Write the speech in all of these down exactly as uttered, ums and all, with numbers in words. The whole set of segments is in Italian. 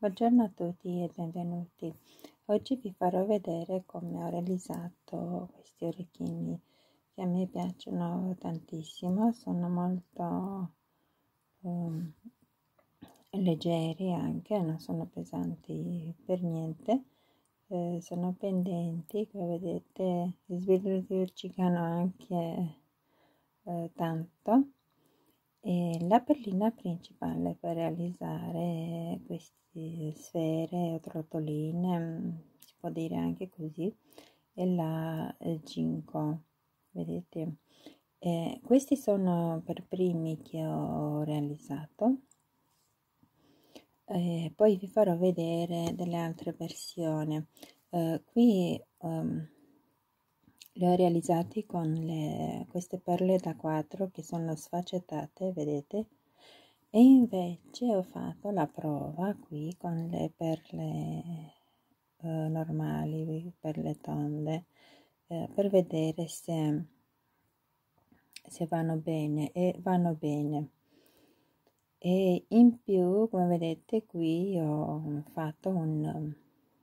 Buongiorno a tutti e benvenuti. Oggi vi farò vedere come ho realizzato questi orecchini che a me piacciono tantissimo, sono molto um, leggeri anche, non sono pesanti per niente, eh, sono pendenti, come vedete sbiluccicano anche eh, tanto. E la perlina principale per realizzare queste sfere o trotoline, si può dire anche così, è la ginkgo, vedete? Eh, questi sono per primi che ho realizzato. Eh, poi vi farò vedere delle altre versioni. Eh, qui um, li ho realizzati con le, queste perle da quattro che sono sfaccettate, vedete? E invece ho fatto la prova qui con le perle eh, normali, perle tonde, eh, per vedere se, se vanno bene, e vanno bene. E in più, come vedete qui, ho fatto un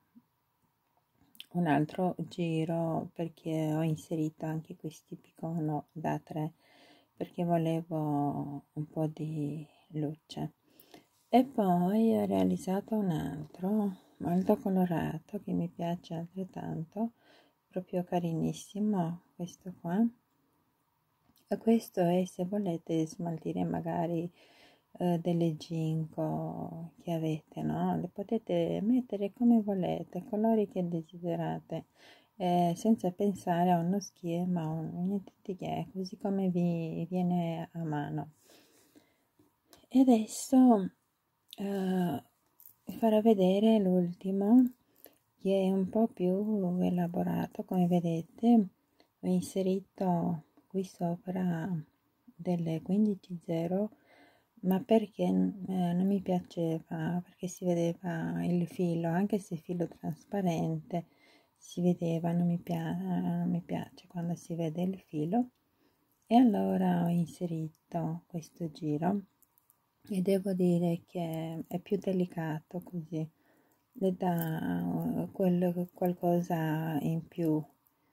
un altro giro perché ho inserito anche questi picono da tre perché volevo un po' di luce, e poi ho realizzato un altro molto colorato che mi piace altrettanto, proprio carinissimo, questo qua. E questo è se volete smaltire magari eh, delle ginkgo che avete, no? Le potete mettere come volete, colori che desiderate, eh, senza pensare a uno schema o niente di che, così come vi viene a mano. E adesso eh, vi farò vedere l'ultimo, che è un po' più elaborato. Come vedete ho inserito qui sopra delle quindici zero, ma perché eh, non mi piaceva, perché si vedeva il filo, anche se filo trasparente si vedeva, non mi, pia non mi piace quando si vede il filo, e allora ho inserito questo giro e devo dire che è più delicato così, le dà quel qualcosa in più.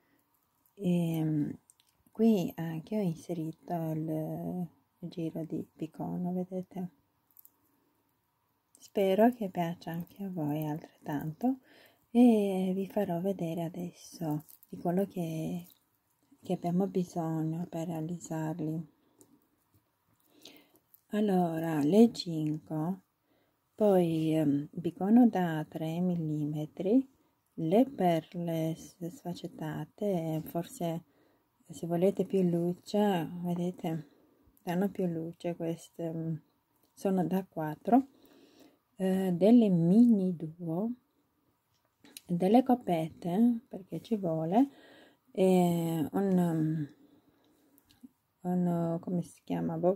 E qui anche ho inserito il giro di picono, vedete? Spero che piaccia anche a voi altrettanto, e vi farò vedere adesso di quello che, che abbiamo bisogno per realizzarli. Allora, le ginkgo, poi ehm, bicono da tre millimetri, le perle sfaccettate, forse se volete più luce, vedete, danno più luce queste, sono da quattro, eh, delle mini duo, delle coppette, perché ci vuole, e un, un come si chiama, boh,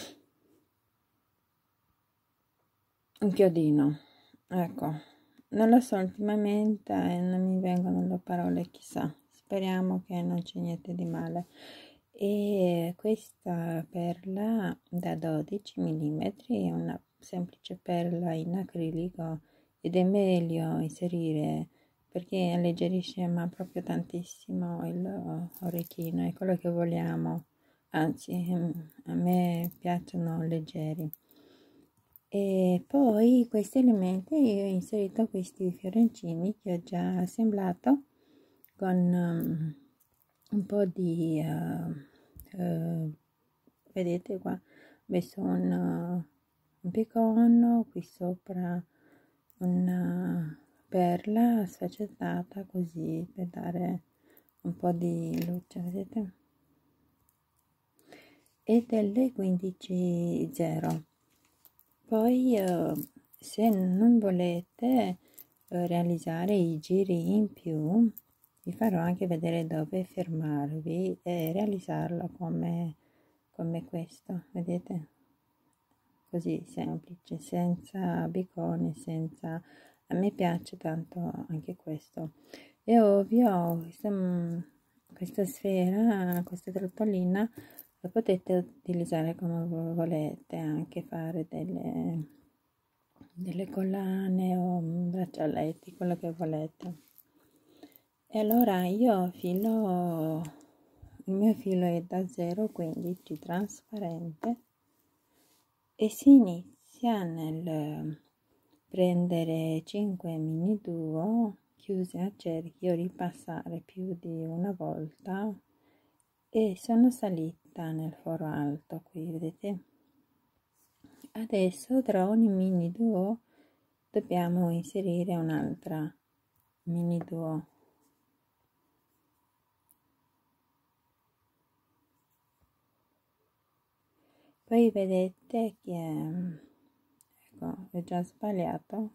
un chiodino, ecco, non lo so, ultimamente eh, non mi vengono le parole, chissà, speriamo che non c'è niente di male. E questa perla da dodici millimetri è una semplice perla in acrilico, ed è meglio inserire perché alleggerisce ma proprio tantissimo il orecchino, è quello che vogliamo, anzi a me piacciono leggeri. E poi questi elementi io ho inserito questi fiorencini che ho già assemblato con um, un po' di uh, uh, vedete qua, ho messo un, uh, un picono, qui sopra una perla sfaccettata così per dare un po' di luce, vedete, e delle quindici zero. Poi eh, se non volete eh, realizzare i giri in più, vi farò anche vedere dove fermarvi e realizzarlo come, come questo, vedete? Così semplice, senza bicone, senza... A me piace tanto anche questo. È ovvio, questa, questa sfera, questa trottolina, lo potete utilizzare come volete, anche fare delle, delle collane o braccialetti, quello che volete. E allora io filo, il mio filo è da zero zero quindici trasparente e si inizia nel prendere cinque mini duo chiusi a cerchio, ripassare più di una volta e sono salita nel foro alto qui, vedete? Adesso tra ogni mini duo dobbiamo inserire un'altra mini duo. Poi vedete che, ecco, ho già sbagliato,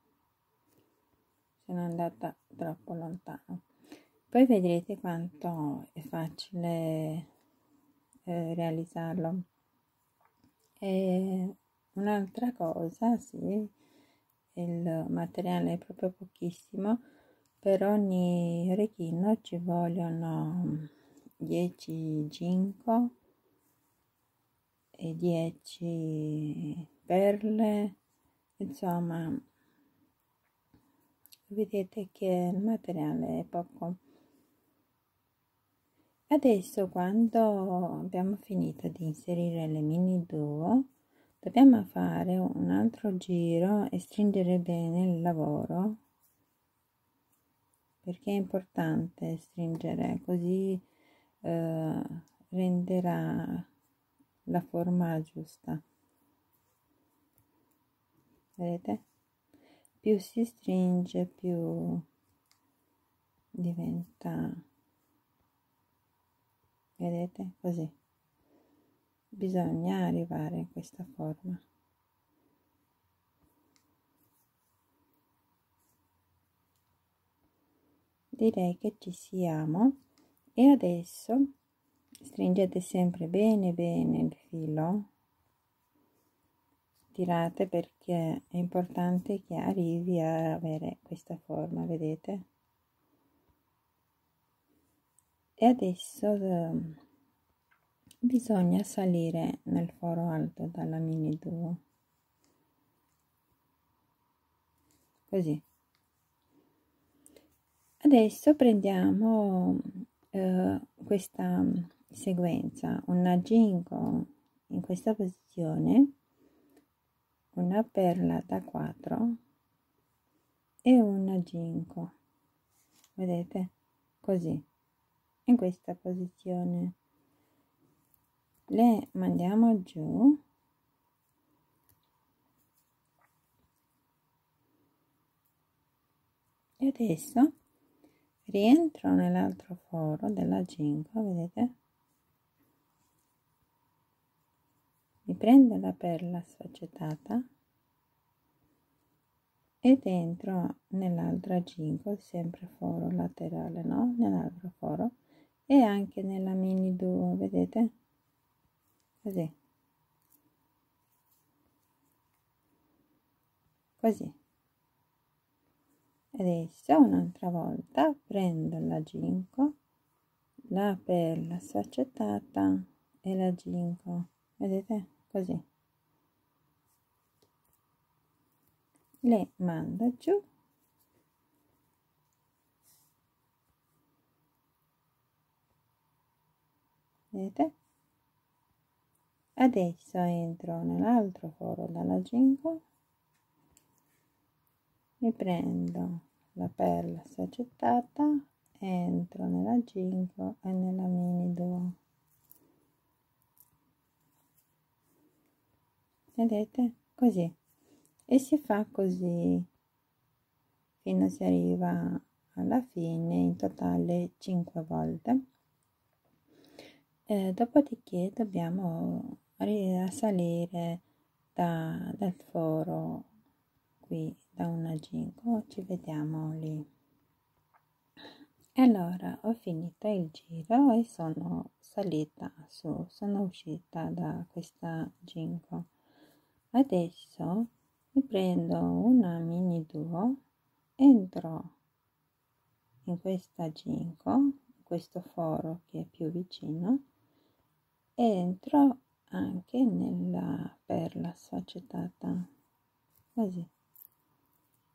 sono andata troppo lontano. Poi vedrete quanto è facile eh, realizzarlo. E un'altra cosa, sì, il materiale è proprio pochissimo, per ogni orecchino ci vogliono dieci ginkgo e dieci perle, insomma vedete che il materiale è poco. Adesso quando abbiamo finito di inserire le mini duo dobbiamo fare un altro giro e stringere bene il lavoro, perché è importante stringere, così eh, renderà la forma giusta. Vedete? Più si stringe, più diventa, vedete? Così. Bisogna arrivare a questa forma. Direi che ci siamo e adesso stringete sempre bene bene il filo, tirate perché è importante che arrivi a avere questa forma, vedete? E adesso eh, bisogna salire nel foro alto dalla mini duo, così. Adesso prendiamo eh, questa sequenza, un ginkgo in questa posizione, una perla da quattro e un ginkgo, vedete? Così, in questa posizione. Le mandiamo giù e adesso rientro nell'altro foro della ginkgo, vedete? Mi prendo la perla sfaccettata ed entro nell'altra ginkgo, sempre foro laterale, no? Nell'altro foro e anche nella mini duo, vedete? Così. Così. Adesso un'altra volta prendo la ginkgo, la perla sfaccettata e la ginkgo, vedete? Così. Le mando giù vedete? Adesso entro nell'altro foro dalla ginkgo, mi prendo la perla sfaccettata, entro nella ginkgo e nella mini duo, vedete? Così, e si fa così fino a si arriva alla fine, in totale cinque volte. Eh, dopodiché dobbiamo risalire da, dal foro qui da una ginkgo, ci vediamo lì. E allora ho finito il giro e sono salita su, sono uscita da questa ginkgo. Adesso mi prendo una mini duo, entro in questa ginkgo, in questo foro che è più vicino, entro anche nella perla sfaccettata, così,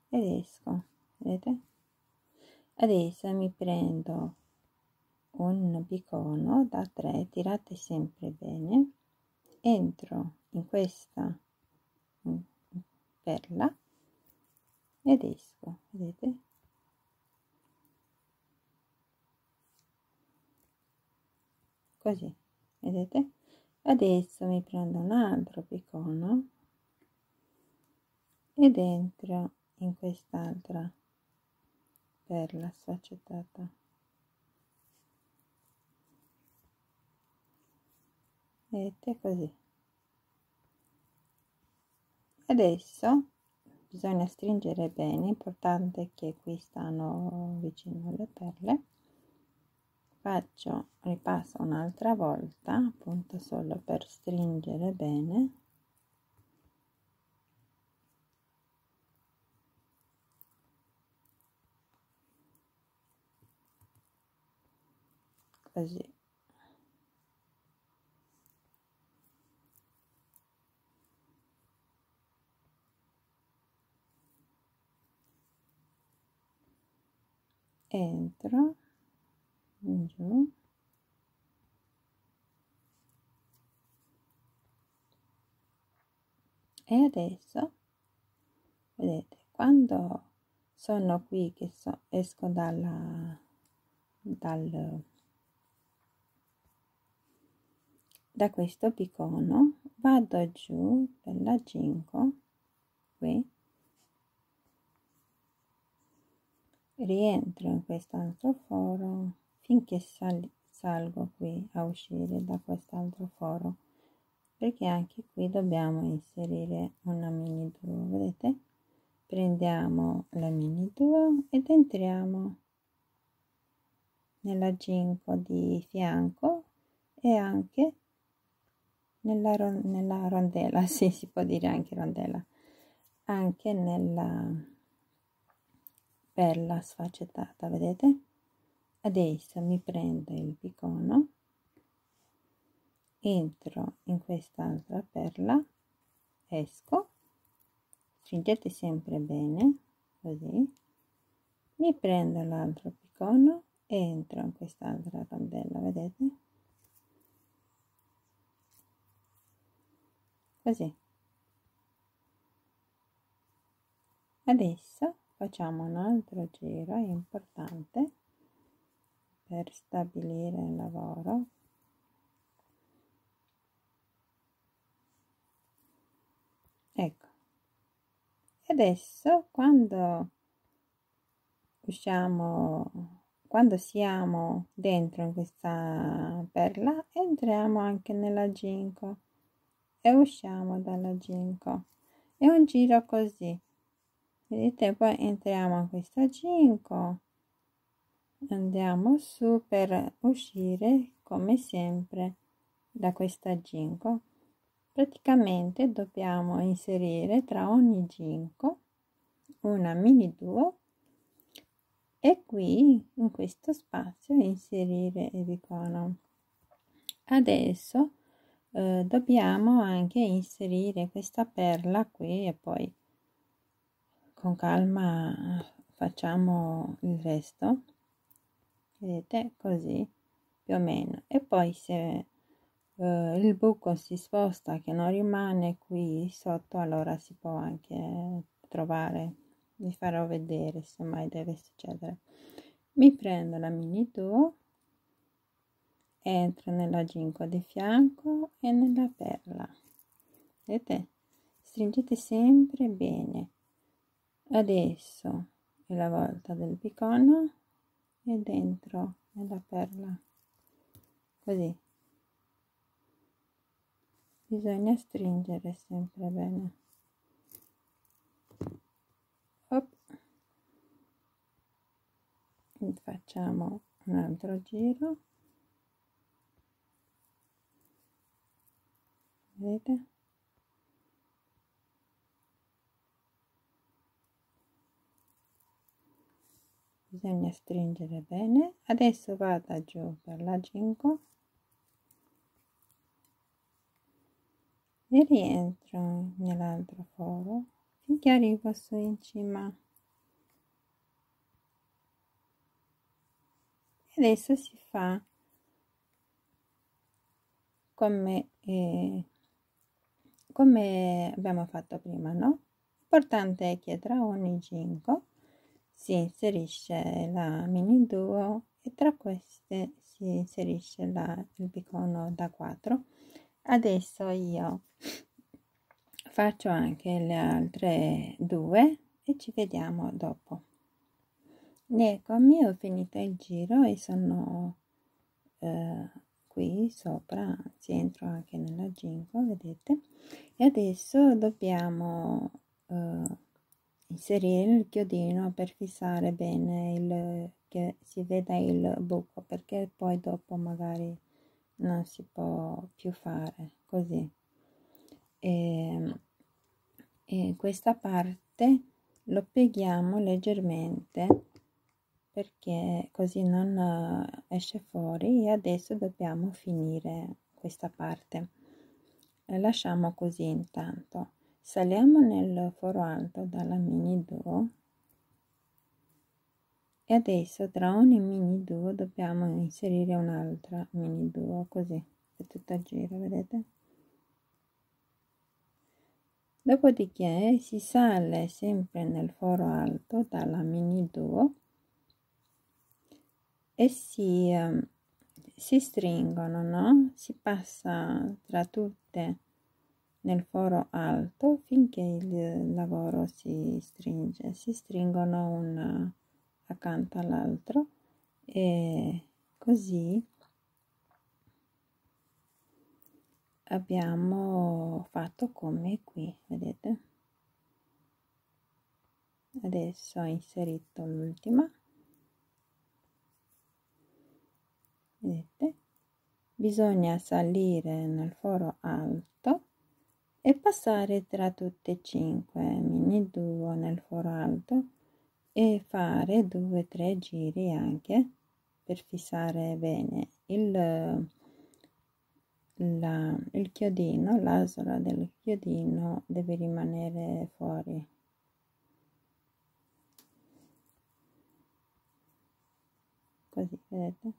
ed esco, vedete? Adesso mi prendo un bicono da tre, tirate sempre bene, entro in questa perla ed esco, vedete? Così, vedete? Adesso mi prendo un altro bicono ed entro in quest'altra perla sfaccettata, vedete? Così. Adesso bisogna stringere bene, importante che qui stanno vicino alle perle. Faccio, ripasso un'altra volta, appunto solo per stringere bene. Così. Entro in giù. E adesso, vedete, quando sono qui che so, esco dalla, dal, da questo bicono, vado giù per la ginco, qui, rientro in quest'altro foro finché sal, salgo qui a uscire da quest'altro foro, perché anche qui dobbiamo inserire una mini duo, vedete? Prendiamo la mini duo ed entriamo nella ginco di fianco e anche nella, ron nella rondella, sì, si può dire anche rondella, anche nella perla sfaccettata, vedete? Adesso mi prendo il bicono, entro in quest'altra perla, esco, stringete sempre bene, così, mi prendo l'altro bicono, entro in quest'altra rondella, vedete? Così. Adesso facciamo un altro giro, è importante per stabilire il lavoro. Ecco. Adesso quando usciamo, quando siamo dentro in questa perla, entriamo anche nella ginco e usciamo dalla ginco. È un giro così, vedete? Poi entriamo in questa ginco, andiamo su per uscire come sempre da questa ginco. Praticamente dobbiamo inserire tra ogni ginco una mini duo e qui in questo spazio inserire il bicono. Adesso eh, dobbiamo anche inserire questa perla qui e poi con calma facciamo il resto, vedete, così più o meno. E poi se eh, il buco si sposta che non rimane qui sotto, allora si può anche trovare, vi farò vedere se mai deve succedere. Mi prendo la mini duo, entro nella ginco di fianco e nella perla, vedete, stringete sempre bene. Adesso è la volta del bicono e dentro nella perla, così. Bisogna stringere sempre bene. Hop. Facciamo un altro giro, vedete? Bisogna stringere bene. Adesso vado giù per la ginco e rientro nell'altro foro finché arrivo su in cima, Adesso si fa come, eh, come abbiamo fatto prima, no? L'importante è che tra ogni ginkgo si inserisce la mini duo e tra queste si inserisce la, il bicono da quattro. Adesso io faccio anche le altre due e ci vediamo dopo. Eccomi, ho finito il giro e sono eh, qui sopra, anzi entro anche nella ginkgo, vedete? E adesso dobbiamo eh, inserire il chiodino per fissare bene il, che si veda il buco, perché poi dopo magari non si può più fare così. E, e questa parte lo pieghiamo leggermente perché così non esce fuori. E adesso dobbiamo finire questa parte, la lasciamo così. Intanto saliamo nel foro alto dalla mini duo e adesso tra ogni mini duo dobbiamo inserire un'altra mini duo, così è tutto a giro, vedete? Dopodiché si sale sempre nel foro alto dalla mini duo e si, eh, si stringono, no? Si passa tra tutte nel foro alto finché il lavoro si stringe, si stringono una accanto all'altro e così abbiamo fatto come qui, vedete? Adesso ho inserito l'ultima, vedete? Bisogna salire nel foro alto e passare tra tutte e cinque mini duo nel foro alto e fare due tre giri anche per fissare bene il, la, il chiodino. L'asola del chiodino deve rimanere fuori, così, vedete?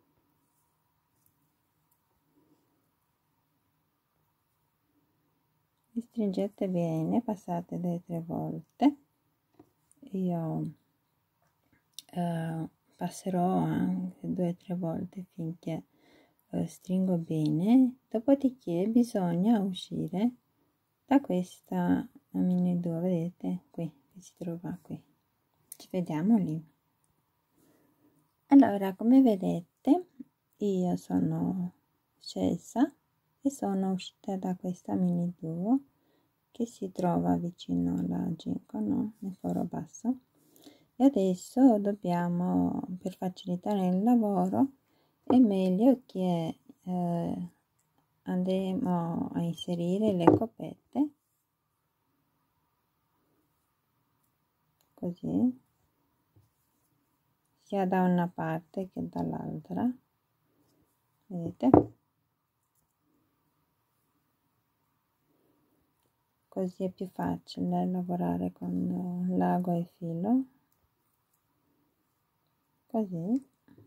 Vi stringete bene, passate due tre volte. Io eh, passerò anche due tre volte finché eh, stringo bene. Dopodiché bisogna uscire da questa mini duo, vedete qui, che si trova qui. Ci vediamo lì. Allora, come vedete, io sono scesa e sono uscita da questa mini duo che si trova vicino alla ginkgo, no? Nel foro basso. E adesso dobbiamo, per facilitare il lavoro, è meglio che eh, andremo a inserire le copette così, sia da una parte che dall'altra, vedete? Così è più facile lavorare con l'ago e filo, così.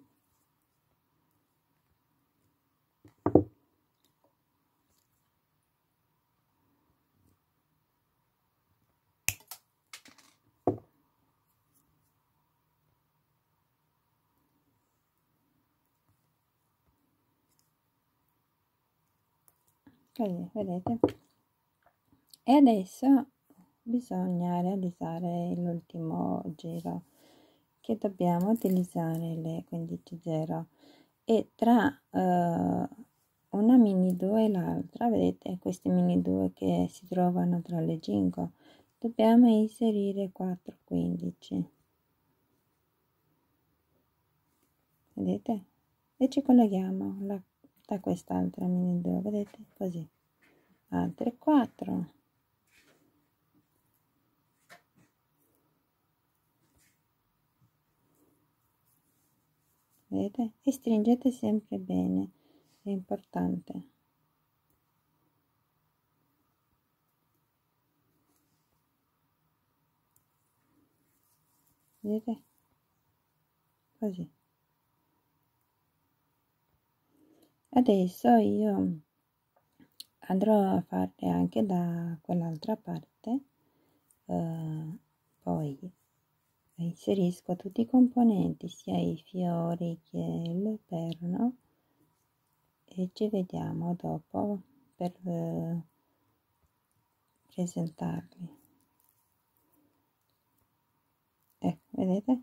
Così, vedete? E adesso bisogna realizzare l'ultimo giro, che dobbiamo utilizzare le quindici zero, e tra eh, una mini duo e l'altra, vedete queste mini duo che si trovano tra le ginkgo, dobbiamo inserire quattro quindici, vedete? E ci colleghiamo la, da quest'altra mini duo, vedete? Così, altre quattro. Vedete? E stringete sempre bene, è importante. Vedete? Così. Adesso io andrò a farle anche da quell'altra parte, eh, poi inserisco tutti i componenti, sia i fiori che il perno, e ci vediamo dopo per eh, presentarli. Ecco, vedete?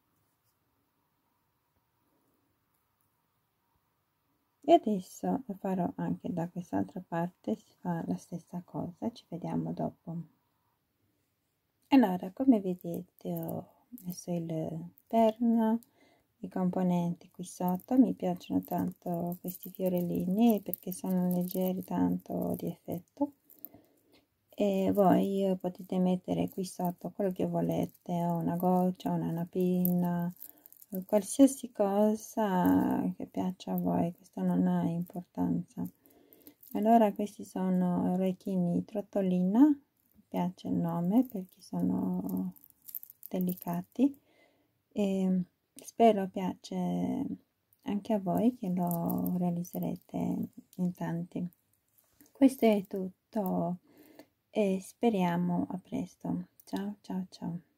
E adesso farò anche da quest'altra parte, si fa la stessa cosa, ci vediamo dopo. Allora, come vedete ho messo il perno, i componenti qui sotto. Mi piacciono tanto questi fiorellini perché sono leggeri, tanto di effetto, e voi potete mettere qui sotto quello che volete, una goccia, una napina, qualsiasi cosa che piaccia a voi, questo non ha importanza. Allora, questi sono orecchini trottolina, mi piace il nome perché sono delicati, e spero piace anche a voi, che lo realizzerete in tanti. Questo è tutto e speriamo a presto. Ciao ciao ciao.